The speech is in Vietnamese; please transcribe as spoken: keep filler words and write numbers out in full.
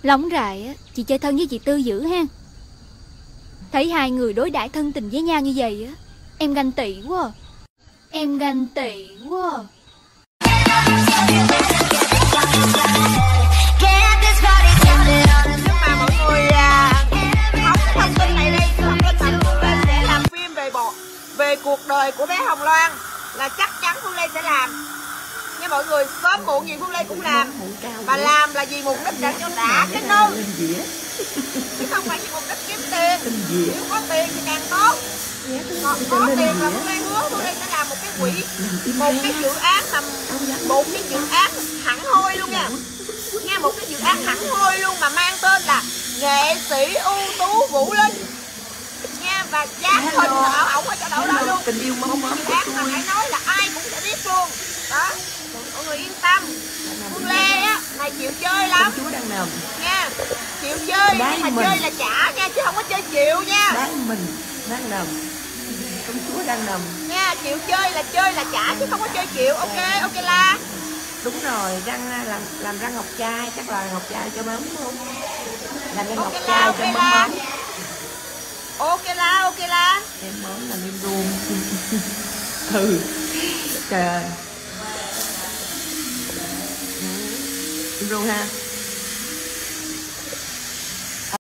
Lóng rại á, chị chơi thân với chị Tư dữ ha. Thấy hai người đối đãi thân tình với nhau như vậy á, em ganh tị quá à. Em ganh tị quá à. Nhưng mà mọi người à, không cái thông tin này đây, thông tin mà Phương Lê sẽ làm phim về bộ về cuộc đời của bé Hồng Loan là chắc chắn Phương Lê sẽ làm. Nhưng mọi người sớm muộn gì Phương Lê cũng làm. Và làm là vì mục đích đã cho đã cái nư, chứ không phải vì mục đích kiếm tiền. Nếu có tiền thì càng tốt. Có, có tiền là Phương Lê hứa Phương Lê sẽ làm một cái quỹ, một cái dự án mà một cái dự án hẳn hoi luôn nha. Nghe một cái dự án hẳn hoi luôn mà mang tên là nghệ sĩ ưu tú Vũ Linh nha, và dán hình ở ổng ở chỗ đâu đó luôn. Tình yêu mong mong dự án mà phải nói là ai cũng sẽ biết luôn đó. Mọi người yên tâm, Phương Lê á này chịu chơi lắm. Chúa đang nằm nha, chịu chơi nhưng mà chơi là trả nha, chứ không có chơi chịu nha. Đang mình đang nằm, công chúa đang nằm nha, chịu chơi là chơi là trả chứ không có chơi chịu. Ok ok La. Đúng rồi, răng làm làm răng ngọc trai, chắc là ngọc trai cho mắm không? Làm răng ngọc trai cho mắm mắm. Ok La, ok La. Em món làm em ruông. Ừ. Trời ơi. Em ruông ha.